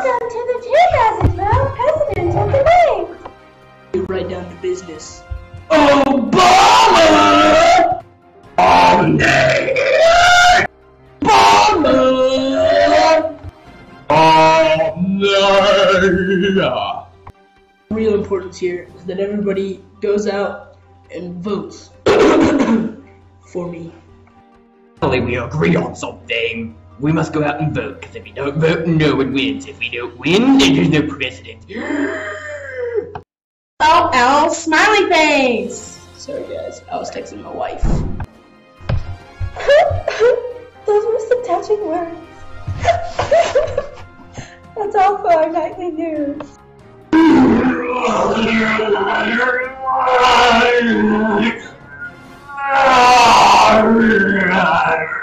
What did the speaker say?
Welcome to the 2012 President of the Day. Right down to business. Obama! Obama! Obama! The real importance here is that everybody goes out and votes for me. Finally, we agree on something. We must go out and vote, because if we don't vote, no one wins. If we don't win, then there's no president. Oh, smiley face. Sorry guys, I was texting my wife. Those were some touching words. That's all for our nightly news.